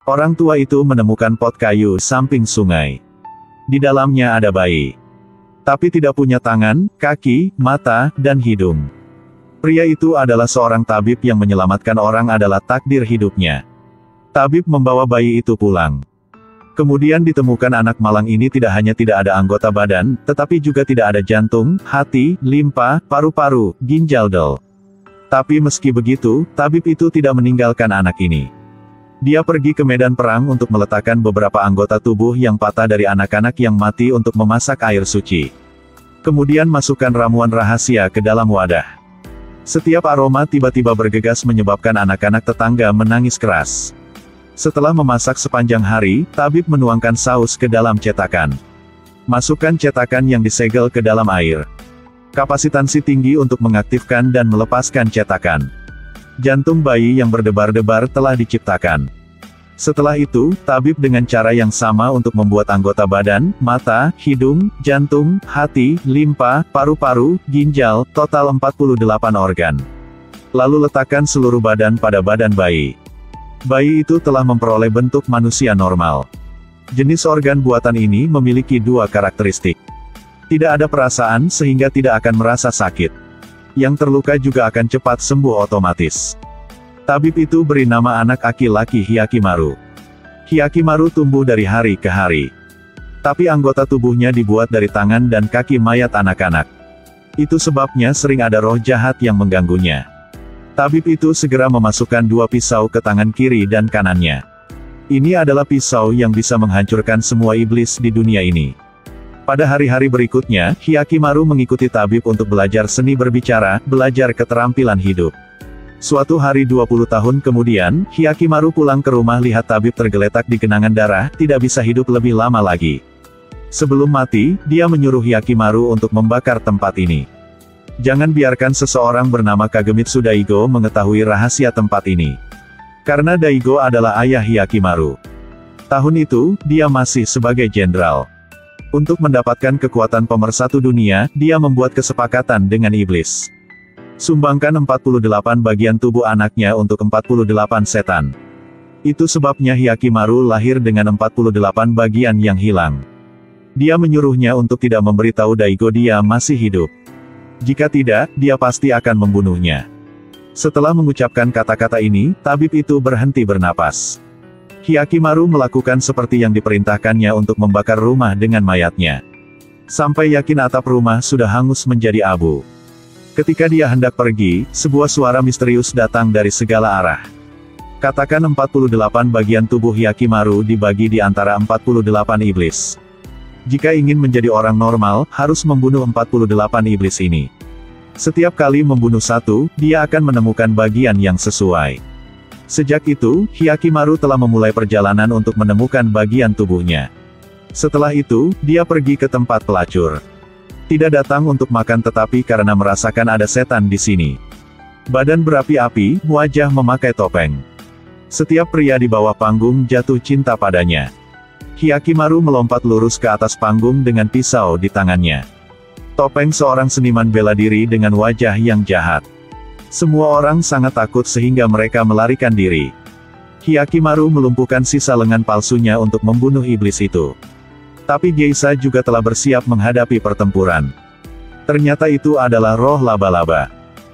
Orang tua itu menemukan pot kayu samping sungai. Di dalamnya ada bayi. Tapi tidak punya tangan, kaki, mata, dan hidung. Pria itu adalah seorang tabib yang menyelamatkan orang adalah takdir hidupnya. Tabib membawa bayi itu pulang. Kemudian ditemukan anak malang ini tidak hanya tidak ada anggota badan, tetapi juga tidak ada jantung, hati, limpa, paru-paru, ginjal del. Tapi meski begitu, tabib itu tidak meninggalkan anak ini. Dia pergi ke medan perang untuk meletakkan beberapa anggota tubuh yang patah dari anak-anak yang mati untuk memasak air suci. Kemudian masukkan ramuan rahasia ke dalam wadah. Setiap aroma tiba-tiba bergegas menyebabkan anak-anak tetangga menangis keras. Setelah memasak sepanjang hari, tabib menuangkan saus ke dalam cetakan. Masukkan cetakan yang disegel ke dalam air. Kapasitansi tinggi untuk mengaktifkan dan melepaskan cetakan. Jantung bayi yang berdebar-debar telah diciptakan. Setelah itu, tabib dengan cara yang sama untuk membuat anggota badan, mata, hidung, jantung, hati, limpa, paru-paru, ginjal, total 48 organ. Lalu letakkan seluruh badan pada badan bayi. Bayi itu telah memperoleh bentuk manusia normal. Jenis organ buatan ini memiliki dua karakteristik. Tidak ada perasaan sehingga tidak akan merasa sakit. Yang terluka juga akan cepat sembuh otomatis. Tabib itu beri nama anak laki-laki Hyakimaru. Hyakimaru tumbuh dari hari ke hari. Tapi anggota tubuhnya dibuat dari tangan dan kaki mayat anak-anak. Itu sebabnya sering ada roh jahat yang mengganggunya. Tabib itu segera memasukkan dua pisau ke tangan kiri dan kanannya. Ini adalah pisau yang bisa menghancurkan semua iblis di dunia ini. Pada hari-hari berikutnya, Hyakimaru mengikuti tabib untuk belajar seni berbicara, belajar keterampilan hidup. Suatu hari 20 tahun kemudian, Hyakimaru pulang ke rumah lihat tabib tergeletak di genangan darah, tidak bisa hidup lebih lama lagi. Sebelum mati, dia menyuruh Hyakimaru untuk membakar tempat ini. Jangan biarkan seseorang bernama Kagemitsu Daigo mengetahui rahasia tempat ini. Karena Daigo adalah ayah Hyakimaru. Tahun itu, dia masih sebagai jenderal. Untuk mendapatkan kekuatan pemersatu dunia, dia membuat kesepakatan dengan iblis. Sumbangkan 48 bagian tubuh anaknya untuk 48 setan. Itu sebabnya Hyakimaru lahir dengan 48 bagian yang hilang. Dia menyuruhnya untuk tidak memberitahu Daigo dia masih hidup. Jika tidak, dia pasti akan membunuhnya. Setelah mengucapkan kata-kata ini, tabib itu berhenti bernapas. Hyakimaru melakukan seperti yang diperintahkannya untuk membakar rumah dengan mayatnya. Sampai yakin atap rumah sudah hangus menjadi abu. Ketika dia hendak pergi, sebuah suara misterius datang dari segala arah. Katakan 48 bagian tubuh Hyakimaru dibagi di antara 48 iblis. Jika ingin menjadi orang normal, harus membunuh 48 iblis ini. Setiap kali membunuh satu, dia akan menemukan bagian yang sesuai. Sejak itu, Hyakimaru telah memulai perjalanan untuk menemukan bagian tubuhnya. Setelah itu, dia pergi ke tempat pelacur. Tidak datang untuk makan tetapi karena merasakan ada setan di sini. Badan berapi-api, wajah memakai topeng. Setiap pria di bawah panggung jatuh cinta padanya. Hyakimaru melompat lurus ke atas panggung dengan pisau di tangannya. Topeng seorang seniman bela diri dengan wajah yang jahat. Semua orang sangat takut sehingga mereka melarikan diri. Hyakimaru melumpuhkan sisa lengan palsunya untuk membunuh iblis itu. Tapi Geisha juga telah bersiap menghadapi pertempuran. Ternyata itu adalah roh laba-laba.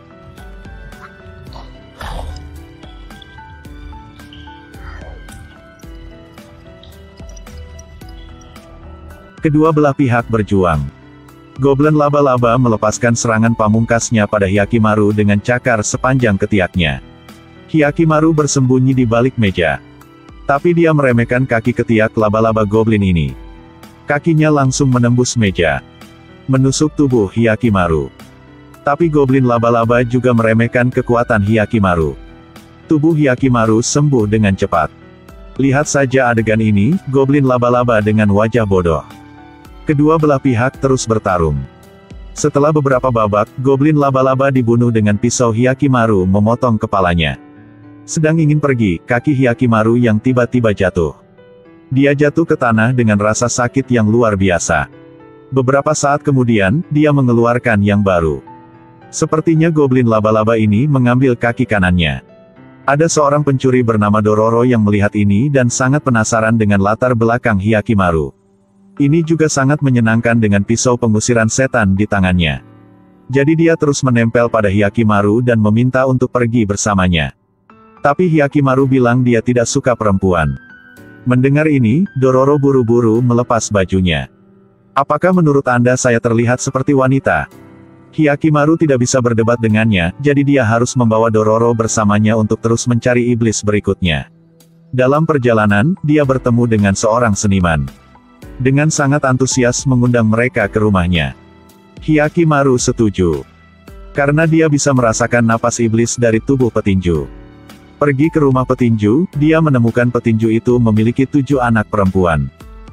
Kedua belah pihak berjuang. Goblin laba-laba melepaskan serangan pamungkasnya pada Hyakimaru dengan cakar sepanjang ketiaknya. Hyakimaru bersembunyi di balik meja. Tapi dia meremehkan kaki ketiak laba-laba goblin ini. Kakinya langsung menembus meja. Menusuk tubuh Hyakimaru. Tapi goblin laba-laba juga meremehkan kekuatan Hyakimaru. Tubuh Hyakimaru sembuh dengan cepat. Lihat saja adegan ini, goblin laba-laba dengan wajah bodoh. Kedua belah pihak terus bertarung. Setelah beberapa babak, goblin laba-laba dibunuh dengan pisau Hyakimaru memotong kepalanya. Sedang ingin pergi, kaki Hyakimaru yang tiba-tiba jatuh. Dia jatuh ke tanah dengan rasa sakit yang luar biasa. Beberapa saat kemudian, dia mengeluarkan yang baru. Sepertinya goblin laba-laba ini mengambil kaki kanannya. Ada seorang pencuri bernama Dororo yang melihat ini dan sangat penasaran dengan latar belakang Hyakimaru. Ini juga sangat menyenangkan dengan pisau pengusiran setan di tangannya. Jadi dia terus menempel pada Hyakimaru dan meminta untuk pergi bersamanya. Tapi Hyakimaru bilang dia tidak suka perempuan. Mendengar ini, Dororo buru-buru melepas bajunya. Apakah menurut Anda saya terlihat seperti wanita? Hyakimaru tidak bisa berdebat dengannya, jadi dia harus membawa Dororo bersamanya untuk terus mencari iblis berikutnya. Dalam perjalanan, dia bertemu dengan seorang seniman. Dengan sangat antusias mengundang mereka ke rumahnya. Hyakimaru setuju. Karena dia bisa merasakan napas iblis dari tubuh petinju. Pergi ke rumah petinju, dia menemukan petinju itu memiliki 7 anak perempuan.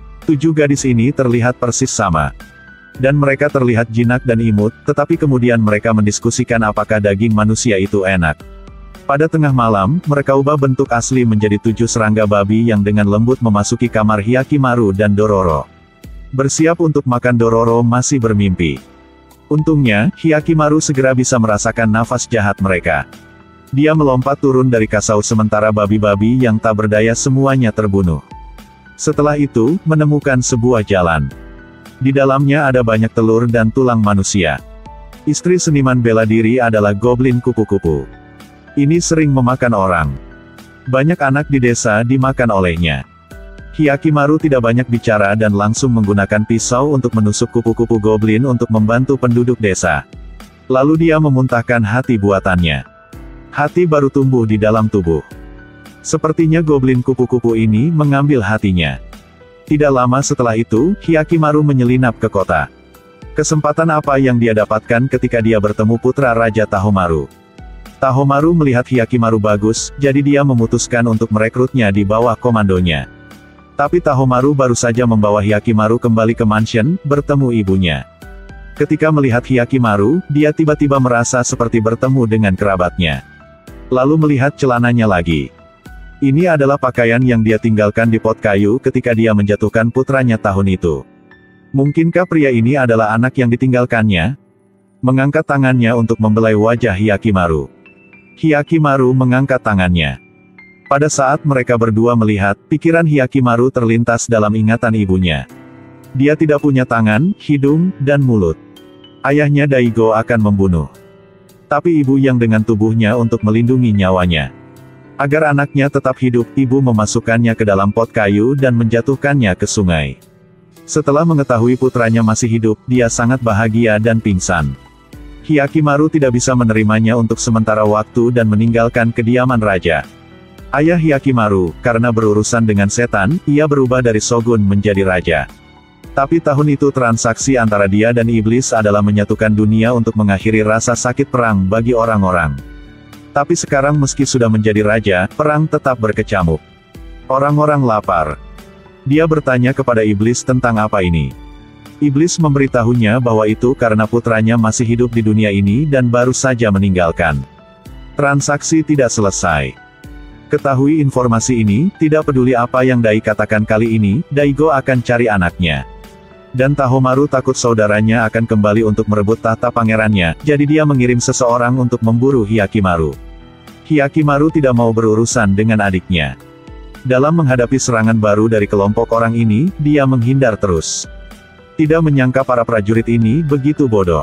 7 gadis ini terlihat persis sama. Dan mereka terlihat jinak dan imut, tetapi kemudian mereka mendiskusikan apakah daging manusia itu enak. Pada tengah malam, mereka ubah bentuk asli menjadi 7 serangga babi yang dengan lembut memasuki kamar Hyakimaru dan Dororo. Bersiap untuk makan. Dororo masih bermimpi. Untungnya, Hyakimaru segera bisa merasakan nafas jahat mereka. Dia melompat turun dari kasau sementara babi-babi yang tak berdaya semuanya terbunuh. Setelah itu, menemukan sebuah jalan. Di dalamnya ada banyak telur dan tulang manusia. Istri seniman bela diri adalah goblin kupu-kupu. Ini sering memakan orang. Banyak anak di desa dimakan olehnya. Hyakimaru tidak banyak bicara dan langsung menggunakan pisau untuk menusuk kupu-kupu goblin untuk membantu penduduk desa. Lalu dia memuntahkan hati buatannya. Hati baru tumbuh di dalam tubuh. Sepertinya goblin kupu-kupu ini mengambil hatinya. Tidak lama setelah itu, Hyakimaru menyelinap ke kota. Kesempatan apa yang dia dapatkan ketika dia bertemu putra Raja Tahomaru? Tahomaru melihat Hyakimaru bagus, jadi dia memutuskan untuk merekrutnya di bawah komandonya. Tapi Tahomaru baru saja membawa Hyakimaru kembali ke mansion, bertemu ibunya. Ketika melihat Hyakimaru, dia tiba-tiba merasa seperti bertemu dengan kerabatnya. Lalu melihat celananya lagi. Ini adalah pakaian yang dia tinggalkan di pot kayu ketika dia menjatuhkan putranya tahun itu. Mungkinkah pria ini adalah anak yang ditinggalkannya? Mengangkat tangannya untuk membelai wajah Hyakimaru. Hyakimaru mengangkat tangannya. Pada saat mereka berdua melihat, pikiran Hyakimaru terlintas dalam ingatan ibunya. Dia tidak punya tangan, hidung, dan mulut. Ayahnya Daigo akan membunuh. Tapi ibu yang dengan tubuhnya untuk melindungi nyawanya. Agar anaknya tetap hidup, ibu memasukkannya ke dalam pot kayu dan menjatuhkannya ke sungai. Setelah mengetahui putranya masih hidup, dia sangat bahagia dan pingsan. Hyakimaru tidak bisa menerimanya untuk sementara waktu dan meninggalkan kediaman raja. Ayah Hyakimaru, karena berurusan dengan setan, ia berubah dari shogun menjadi raja. Tapi tahun itu transaksi antara dia dan iblis adalah menyatukan dunia untuk mengakhiri rasa sakit perang bagi orang-orang. Tapi sekarang meski sudah menjadi raja, perang tetap berkecamuk. Orang-orang lapar. Dia bertanya kepada iblis tentang apa ini. Iblis memberitahunya bahwa itu karena putranya masih hidup di dunia ini dan baru saja meninggalkan. Transaksi tidak selesai. Ketahui informasi ini, tidak peduli apa yang Dai katakan kali ini, Daigo akan cari anaknya. Dan Tahomaru takut saudaranya akan kembali untuk merebut tahta pangerannya, jadi dia mengirim seseorang untuk memburu Hyakimaru. Hyakimaru tidak mau berurusan dengan adiknya. Dalam menghadapi serangan baru dari kelompok orang ini, dia menghindar terus. Tidak menyangka para prajurit ini begitu bodoh.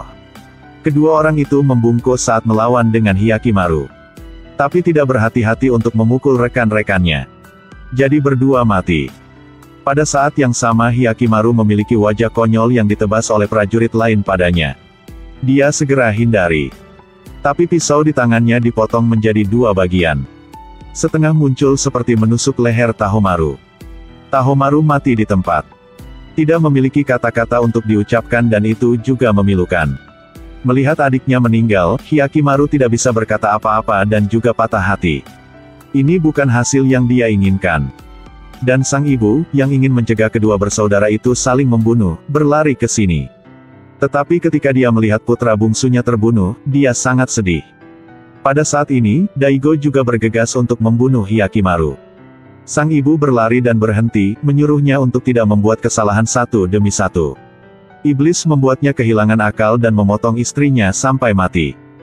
Kedua orang itu membungkuk saat melawan dengan Hyakimaru. Tapi tidak berhati-hati untuk memukul rekan-rekannya. Jadi berdua mati. Pada saat yang sama Hyakimaru memiliki wajah konyol yang ditebas oleh prajurit lain padanya. Dia segera hindari. Tapi pisau di tangannya dipotong menjadi 2 bagian. Setengah muncul seperti menusuk leher Tahomaru. Tahomaru mati di tempat. Tidak memiliki kata-kata untuk diucapkan dan itu juga memilukan. Melihat adiknya meninggal, Hyakimaru tidak bisa berkata apa-apa dan juga patah hati. Ini bukan hasil yang dia inginkan. Dan sang ibu, yang ingin mencegah kedua bersaudara itu saling membunuh, berlari ke sini. Tetapi ketika dia melihat putra bungsunya terbunuh, dia sangat sedih. Pada saat ini, Daigo juga bergegas untuk membunuh Hyakimaru. Sang ibu berlari dan berhenti, menyuruhnya untuk tidak membuat kesalahan satu demi satu. Iblis membuatnya kehilangan akal dan memotong istrinya sampai mati.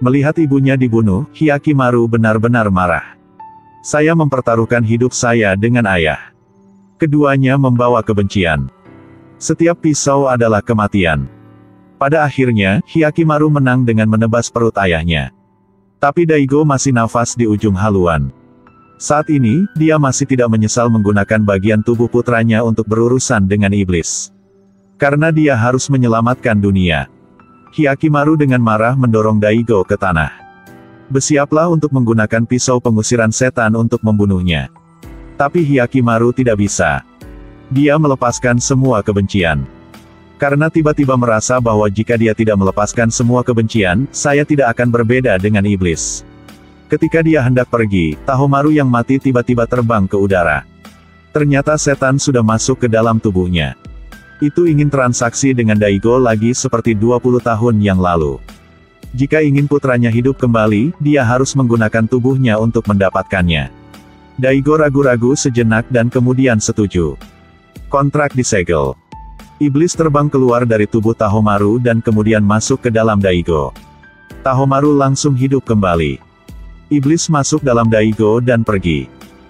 Melihat ibunya dibunuh, Hyakimaru benar-benar marah. Saya mempertaruhkan hidup saya dengan ayah. Keduanya membawa kebencian. Setiap pisau adalah kematian. Pada akhirnya, Hyakimaru menang dengan menebas perut ayahnya. Tapi Daigo masih nafas di ujung haluan. Saat ini, dia masih tidak menyesal menggunakan bagian tubuh putranya untuk berurusan dengan iblis. Karena dia harus menyelamatkan dunia. Hyakimaru dengan marah mendorong Daigo ke tanah. Bersiaplah untuk menggunakan pisau pengusiran setan untuk membunuhnya. Tapi Hyakimaru tidak bisa. Dia melepaskan semua kebencian. Karena tiba-tiba merasa bahwa jika dia tidak melepaskan semua kebencian, saya tidak akan berbeda dengan iblis. Ketika dia hendak pergi, Tahomaru yang mati tiba-tiba terbang ke udara. Ternyata setan sudah masuk ke dalam tubuhnya. Itu ingin transaksi dengan Daigo lagi seperti 20 tahun yang lalu. Jika ingin putranya hidup kembali, dia harus menggunakan tubuhnya untuk mendapatkannya. Daigo ragu-ragu sejenak dan kemudian setuju. Kontrak disegel. Iblis terbang keluar dari tubuh Tahomaru dan kemudian masuk ke dalam Daigo. Tahomaru langsung hidup kembali. Iblis masuk dalam Daigo dan pergi.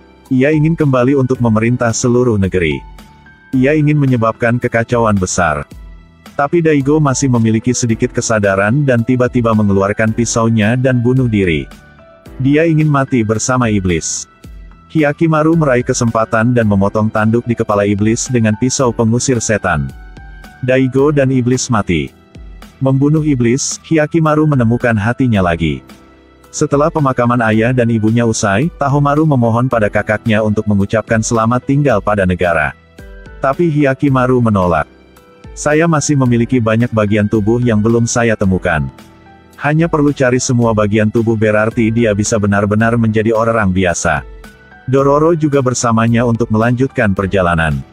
Ia ingin kembali untuk memerintah seluruh negeri. Ia ingin menyebabkan kekacauan besar. Tapi Daigo masih memiliki sedikit kesadaran dan tiba-tiba mengeluarkan pisaunya dan bunuh diri. Dia ingin mati bersama iblis. Hyakimaru meraih kesempatan dan memotong tanduk di kepala iblis dengan pisau pengusir setan. Daigo dan iblis mati. Membunuh iblis, Hyakimaru menemukan hatinya lagi. Setelah pemakaman ayah dan ibunya usai, Tahomaru memohon pada kakaknya untuk mengucapkan selamat tinggal pada negara. Tapi Hyakimaru menolak. Saya masih memiliki banyak bagian tubuh yang belum saya temukan. Hanya perlu cari semua bagian tubuh berarti dia bisa benar-benar menjadi orang biasa. Dororo juga bersamanya untuk melanjutkan perjalanan.